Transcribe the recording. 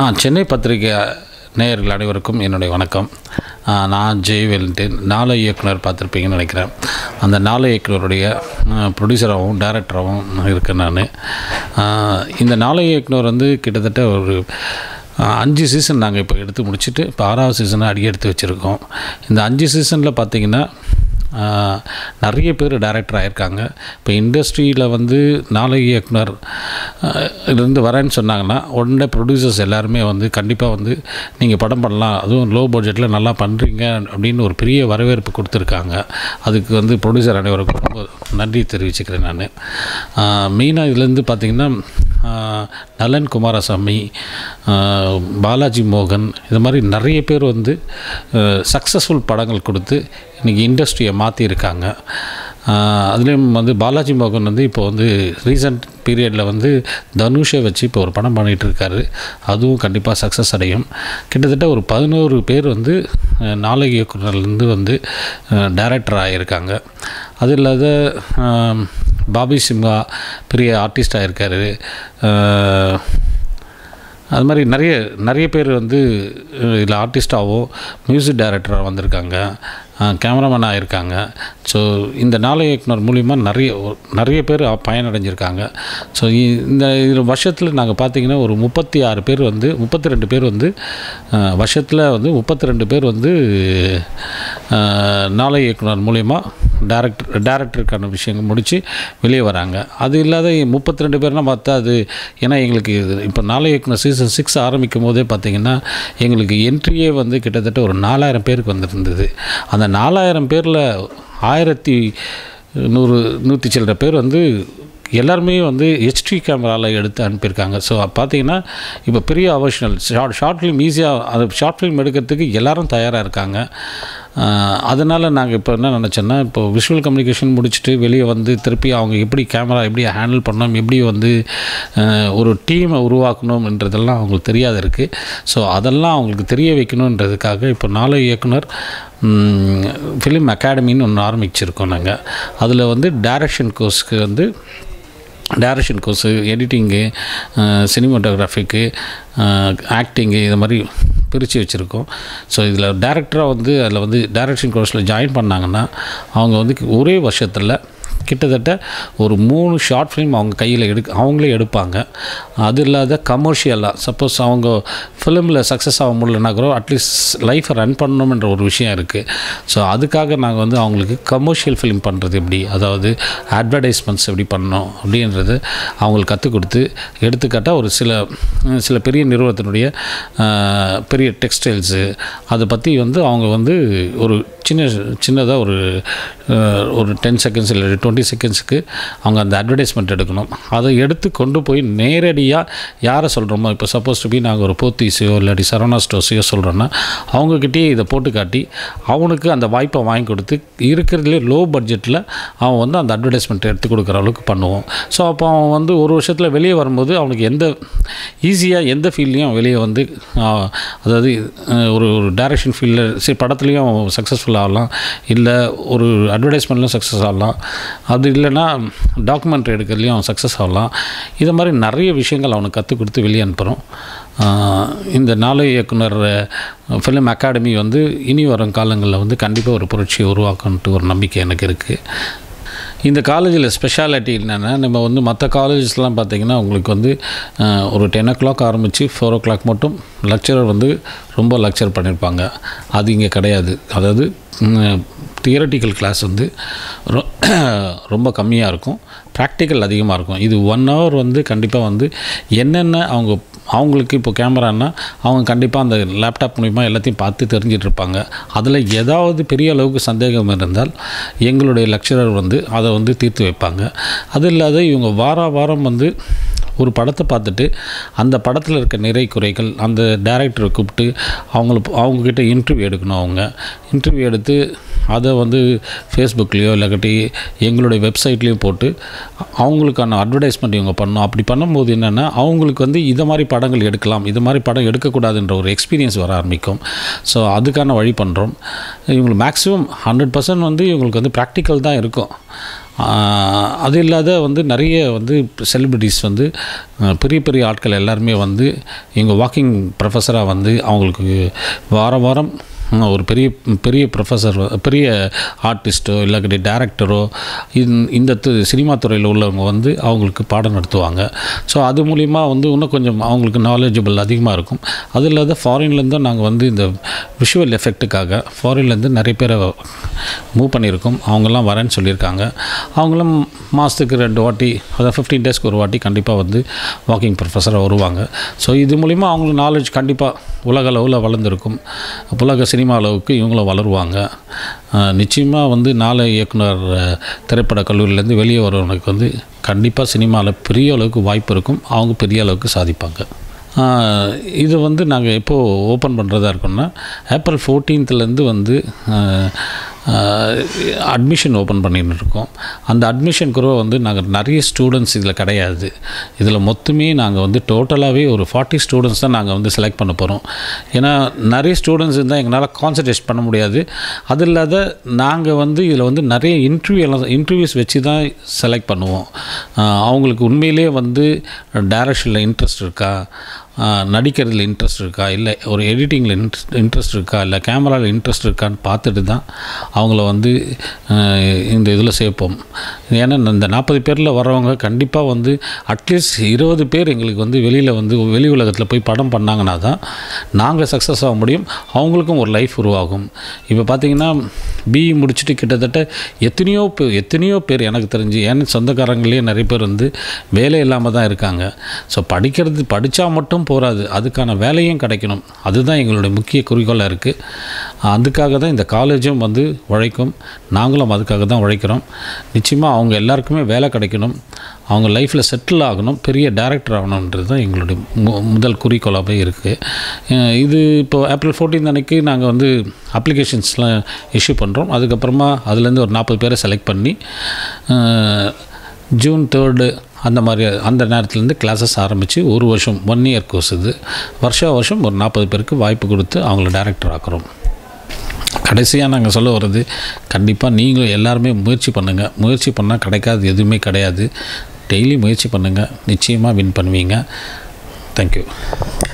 சென்னை பத்திரிகை நேயர்கள் அனைவருக்கும் என்னுடைய வணக்கம். நான் ஜெய்வெல்லின் நாளை இயக்குனர் பார்த்துருப்பீங்கன்னு நினைக்கிறேன். அந்த நாளை இயக்குனருடைய ப்ரொடியூசராகவும் டைரக்டராகவும் இருக்கேன் நான். இந்த நாளை இயக்குனர் வந்து கிட்டத்தட்ட ஒரு 5 சீசன் நாங்கள் இப்போ எடுத்து முடிச்சுட்டு இப்போ 6வது சீசனை அடி எடுத்து வச்சுருக்கோம். இந்த 5 சீசனில் பார்த்திங்கன்னா நிறைய பேர் டைரக்டர் ஆகியிருக்காங்க. இப்போ இண்டஸ்ட்ரியில் வந்து நாளை இயக்குனர் இருந்து வரேன்னு சொன்னாங்கன்னா உடனே ப்ரொடியூசர்ஸ் எல்லாருமே வந்து கண்டிப்பாக வந்து நீங்கள் படம் பண்ணலாம், அதுவும் லோ பட்ஜெட்டில் நல்லா பண்ணுறீங்க அப்படின்னு ஒரு பெரிய வரவேற்பு கொடுத்துருக்காங்க. அதுக்கு வந்து ப்ரொடியூசர் அனைவருக்கும் ரொம்ப நன்றி தெரிவிச்சுக்கிறேன் நான். மெயினாக இதுலேருந்து பார்த்திங்கன்னா நலன் குமாரசாமி, பாலாஜி மோகன், இது மாதிரி நிறைய பேர் வந்து சக்ஸஸ்ஃபுல் படங்கள் கொடுத்து இன்றைக்கி இண்டஸ்ட்ரியை மாற்றியிருக்காங்க. அதுலேயும் வந்து பாலாஜி மோகன் வந்து இப்போ வந்து ரீசன்ட் பீரியடில் வந்து தனுஷை வச்சு இப்போ ஒரு படம் பண்ணிகிட்டு இருக்காரு. அதுவும் கண்டிப்பாக சக்ஸஸ் அடையும். கிட்டத்தட்ட ஒரு 11 பேர் வந்து நாளை இயக்குனர்லேருந்து வந்து டைரக்டர் ஆகியிருக்காங்க. அது இல்லாத பாபி சிம்ஹா பெரிய ஆர்டிஸ்டாக இருக்கார். அது மாதிரி நிறைய பேர் வந்து இதில் ஆர்டிஸ்டாகவும் மியூசிக் டைரக்டராக வந்திருக்காங்க, கேமராமேன் ஆகியிருக்காங்க. ஸோ இந்த நாளை இயக்குனர் மூலிமா நிறைய பேர் பயனடைஞ்சிருக்காங்க. ஸோ இந்த வருஷத்தில் நாங்கள் பார்த்திங்கன்னா ஒரு 32 பேர் வந்து வருஷத்தில் வந்து 32 பேர் வந்து நாளை இயக்குனர் மூலிமா டேரக்டருக்கான விஷயங்கள் முடித்து வெளியே வராங்க. அது இல்லாத 32 பேர்னால் பார்த்தா அது ஏன்னா எங்களுக்கு இப்போ நாளை இயக்குனர் சீசன் 6 ஆரம்பிக்கும் போதே பார்த்திங்கன்னா எங்களுக்கு என்ட்ரியே வந்து கிட்டத்தட்ட ஒரு 4000 பேருக்கு வந்துருந்தது. அந்த 4000 பேரில் 1100 சில்லற பேர் வந்து எல்லாருமே வந்து HD கேமராவில் எடுத்து அனுப்பியிருக்காங்க. ஸோ பார்த்திங்கன்னா இப்போ பெரிய அவர்ஷனல் ஷார்ட் ஃபிலிம் ஈஸியாக அது ஷார்ட் ஃபிலிம் எடுக்கிறதுக்கு எல்லோரும் தயாராக இருக்காங்க. அதனால் நாங்கள் இப்போ என்ன நினச்சோன்னா இப்போ விஷுவல் கம்யூனிகேஷன் முடிச்சுட்டு வெளியே வந்து திருப்பி அவங்க எப்படி கேமரா எப்படி ஹேண்டில் பண்ணணும், எப்படி வந்து ஒரு டீமை உருவாக்கணுன்றதெல்லாம் அவங்களுக்கு தெரியாத இருக்குது. ஸோ அதெல்லாம் அவங்களுக்கு தெரிய வைக்கணுன்றதுக்காக இப்போ நாளை இயக்குனர் ஃபிலிம் அகாடமின்னு ஒன்று ஆரம்பிச்சிருக்கோம் நாங்கள். அதில் வந்து டைரக்ஷன் கோர்ஸு, எடிட்டிங்கு, சினிமாட்டோகிராஃபிக்கு, ஆக்டிங்கு, இது மாதிரி பிரித்து வச்சுருக்கோம். ஸோ இதில் டைரக்டராக வந்து அதில் வந்து டைரக்ஷன் கோர்ஸில் ஜாயின் பண்ணாங்கன்னா அவங்க வந்து ஒரே வருஷத்தில் கிட்டத்தட்ட ஒரு 3 ஷார்ட் ஃபிலிம் அவங்க கையில் அவங்களே எடுப்பாங்க. அது இல்லாத கமர்ஷியலாக சப்போஸ் அவங்க ஃபிலிமில் சக்ஸஸ் ஆக முடியலனா கூட அட்லீஸ்ட் லைஃப்பை ரன் பண்ணணுன்ற ஒரு விஷயம் இருக்குது. ஸோ அதுக்காக நாங்கள் வந்து அவங்களுக்கு கமர்ஷியல் ஃபிலிம் பண்ணுறது எப்படி, அதாவது அட்வர்டைஸ்மெண்ட்ஸ் எப்படி பண்ணணும் அப்படின்றது அவங்களுக்கு கற்றுக் கொடுத்து, எடுத்துக்காட்டால் ஒரு சில பெரிய நிறுவனத்தினுடைய பெரிய டெக்ஸ்டைல்ஸு அதை பற்றி வந்து அவங்க வந்து ஒரு சின்னதாக ஒரு 10 செகண்ட்ஸ் இல்லை 20 செகண்ட்ஸுக்கு அவங்க அந்த அட்வர்டைஸ்மெண்ட் எடுக்கணும். அதை எடுத்து கொண்டு போய் நேரடியாக யாரை சொல்கிறோமோ, இப்போ சப்போஸ் டு பி நாங்கள் ஒரு போத்தீஸையோ இல்லாட்டி சரவணா ஸ்டோர்ஸையோ சொல்கிறோன்னா அவங்கக்கிட்டேயே இதை போட்டு காட்டி அவனுக்கு அந்த வாய்ப்பை வாங்கி கொடுத்து இருக்கிறதுலே லோ பட்ஜெட்டில் அவன் வந்து அந்த அட்வர்டைஸ்மெண்ட் எடுத்து கொடுக்குற அளவுக்கு பண்ணுவோம். ஸோ அப்போ அவன் வந்து ஒரு வருஷத்தில் வெளியே வரும்போது அவனுக்கு எந்த ஃபீல்ட்லேயும் வெளியே வந்து அதாவது ஒரு டைரக்ஷன் ஃபீல்டில் படத்துலேயும் சக்ஸஸ்ஃபுல் ஆகலாம், இல்லை ஒரு அட்வர்டைஸ்மெண்ட்லையும் சக்ஸஸ் ஆகலாம், அது இல்லைன்னா டாக்குமெண்ட்ரி எடுக்கிறதுலையும் அவன் சக்ஸஸ் ஆகலாம். இது மாதிரி நிறைய விஷயங்கள் அவனுக்கு கற்றுக் கொடுத்து வெளியே அனுப்புகிறோம். இந்த நாளை இயக்குனர் ஃபிலிம் அகாடமி வந்து இனி வரும் காலங்களில் வந்து கண்டிப்பாக ஒரு புரட்சியை உருவாக்கணுன்ட்டு ஒரு நம்பிக்கை எனக்கு இருக்குது. இந்த காலேஜில் ஸ்பெஷாலிட்டி என்னென்னா, நம்ம வந்து மற்ற காலேஜஸ்லாம் பார்த்திங்கன்னா உங்களுக்கு வந்து ஒரு 10 o'clock ஆரம்பித்து 4 o'clock மட்டும் லெக்சரர் வந்து ரொம்ப லெக்சர் பண்ணியிருப்பாங்க. அது இங்கே கிடையாது. அதாவது தியரட்டிக்கல் கிளாஸ் வந்து ரொம்ப கம்மியாக இருக்கும், ப்ராக்டிக்கல் அதிகமாக இருக்கும். இது 1 hour வந்து கண்டிப்பாக வந்து என்னென்ன அவங்களுக்கு இப்போ கேமரான்னா அவங்க கண்டிப்பாக அந்த லேப்டாப் மூலிமா எல்லாத்தையும் பார்த்து தெரிஞ்சிட்ருப்பாங்க. அதில் ஏதாவது பெரிய அளவுக்கு சந்தேகம் இருந்தால் எங்களுடைய லெக்சரர் வந்து அதை வந்து தீர்த்து வைப்பாங்க. அது இல்லாத இவங்க வாரம் வந்து ஒரு படத்தை பார்த்துட்டு அந்த படத்தில் இருக்க நிறை குறைகள் அந்த டைரக்டரை கூப்பிட்டு அவங்கக்கிட்ட இன்டர்வியூ எடுக்கணும். அவங்க இன்டர்வியூ எடுத்து அதை வந்து ஃபேஸ்புக்லேயோ இல்லாட்டி எங்களுடைய வெப்சைட்லேயும் போட்டு அவங்களுக்கான அட்வர்டைஸ்மெண்ட் இவங்க பண்ணணும். அப்படி பண்ணும்போது என்னென்னா அவங்களுக்கு வந்து இதை மாதிரி படங்கள் எடுக்கலாம், இது மாதிரி படம் எடுக்கக்கூடாதுன்ற ஒரு எக்ஸ்பீரியன்ஸ் வர ஆரம்பிக்கும். ஸோ அதுக்கான வழி பண்ணுறோம். இவங்களுக்கு மேக்ஸிமம் 100% வந்து இவங்களுக்கு வந்து ப்ராக்டிக்கல் தான் இருக்கும். அது இல்லாத வந்து நிறைய வந்து செலிபிரிட்டிஸ் வந்து பெரிய பெரிய ஆட்கள் எல்லாருமே வந்து எங்கள் வாக்கிங் ப்ரொஃபஸராக வந்து அவங்களுக்கு வாரம் வாரம் ஒரு பெரிய பெரிய ப்ரொஃபஸர், பெரிய ஆர்டிஸ்ட்டோ இல்லாட்டி டேரக்டரோ இந்த சினிமா துறையில் உள்ளவங்க வந்து அவங்களுக்கு பாடம் நடத்துவாங்க. ஸோ அது மூலிமா வந்து இன்னும் கொஞ்சம் அவங்களுக்கு நாலேஜபிள் அதிகமாக இருக்கும். அது இல்லாத ஃபாரின்லேருந்தும் நாங்கள் வந்து இந்த விஷுவல் எஃபெக்ட்டுக்காக ஃபாரின்லேருந்து நிறைய பேரை மூவ் பண்ணியிருக்கோம். அவங்கெல்லாம் வரேன்னு சொல்லியிருக்காங்க. அவங்களும் மாதத்துக்கு 2 வாட்டி, அதாவது 15 டேஸ்க்கு ஒரு வாட்டி கண்டிப்பாக வந்து வாக்கிங் ப்ரொஃபஸராக வருவாங்க. ஸோ இது மூலிமா அவங்களுக்கு நாலேஜ் கண்டிப்பாக உலக அளவில் வளர்ந்துருக்கும். உலக சினிமா அளவுக்கு இவங்களும் வளருவாங்க. நிச்சயமாக வந்து நாளை இயக்குனர் திரைப்பட கல்லூரியிலேருந்து வெளியே வரவனுக்கு வந்து கண்டிப்பாக சினிமாவில் பெரிய அளவுக்கு வாய்ப்பு இருக்கும். அவங்க பெரிய அளவுக்கு சாதிப்பாங்க. இது வந்து நாங்கள் எப்போது ஓப்பன் பண்ணுறதா இருக்கோம்னா, ஏப்ரல் 14th வந்து அட்மிஷன் ஓப்பன் பண்ணின்னு இருக்கோம். அந்த அட்மிஷன் குரூவை வந்து நாங்கள் நிறைய ஸ்டூடெண்ட்ஸ் இதில் கிடையாது. இதில் மொத்தமே நாங்கள் வந்து டோட்டலாகவே ஒரு 40 ஸ்டூடெண்ட்ஸ் தான் நாங்கள் வந்து செலக்ட் பண்ண போகிறோம். ஏன்னா நிறைய ஸ்டூடெண்ட்ஸ் இருந்தால் எங்களால் கான்சன்ட்ரேட் பண்ண முடியாது. அது இல்லாத நாங்கள் வந்து இதில் வந்து நிறைய இன்டர்வியூஸ் வச்சு தான் செலக்ட் பண்ணுவோம். அவங்களுக்கு உண்மையிலே வந்து டைரக்ஷனில் இன்ட்ரெஸ்ட் இருக்கா, நடிக்கிறதுல இன்ட்ரெஸ்ட் இருக்கா, இல்லை ஒரு எடிட்டிங்கில் இன்ட்ரெஸ்ட் இருக்கா, இல்லை கேமராவில் இன்ட்ரெஸ்ட் இருக்கான்னு பார்த்துட்டு தான் அவங்கள வந்து இந்த இதில் சேர்ப்போம். ஏன்னா இந்த 40 பேரில் வரவங்க கண்டிப்பாக வந்து அட்லீஸ்ட் 20 பேர் எங்களுக்கு வந்து வெளியில் வந்து வெளி உலகத்தில் போய் படம் பண்ணாங்கன்னா தான் நாங்கள் சக்ஸஸ் ஆக முடியும். அவங்களுக்கும் ஒரு லைஃப் உருவாகும். இப்போ பார்த்திங்கன்னா பிஇ முடிச்சுட்டு கிட்டத்தட்ட எத்தனையோ பேர் எனக்கு தெரிஞ்சு ஏன்னா சொந்தக்காரங்களே நிறைய பேர் வந்து வேலை இல்லாமல் தான் இருக்காங்க. ஸோ படித்தா மட்டும் போகாது, அதுக்கான வேலையும் கிடைக்கணும். அதுதான் எங்களுடைய முக்கிய குறிக்கோளாக இருக்குது. அதுக்காக தான் இந்த காலேஜும் வந்து உழைக்கும். நாங்களும் அதுக்காக தான் உழைக்கிறோம். நிச்சயமாக அவங்க எல்லாருக்குமே வேலை கிடைக்கணும், அவங்க லைஃப்பில் செட்டில் ஆகணும், பெரிய டைரக்டர் ஆகணுன்றது தான் எங்களுடைய முதல் குறிக்கோளாகவே இருக்குது. இது இப்போது ஏப்ரல் 14 அன்றைக்கி நாங்கள் வந்து அப்ளிகேஷன்ஸ்லாம் இஷ்யூ பண்ணுறோம். அதுக்கப்புறமா அதுலேருந்து ஒரு 40 பேரை செலக்ட் பண்ணி ஜூன் 3 அந்த நேரத்துலேருந்து கிளாஸஸ் ஆரம்பித்து ஒரு வருஷம் 1 இயர் கோர்ஸ் இது. வருஷம் ஒரு 40 பேருக்கு வாய்ப்பு கொடுத்து அவங்கள டைரக்டர் ஆக்குறோம். கடைசியாக நாங்கள் சொல்ல வர்றது, கண்டிப்பாக நீங்களும் எல்லாருமே முயற்சி பண்ணுங்கள். முயற்சி பண்ணால் கிடைக்காது எதுவுமே கிடையாது. டெய்லி முயற்சி பண்ணுங்கள், நிச்சயமாக வின் பண்ணுவீங்க. தேங்க்யூ.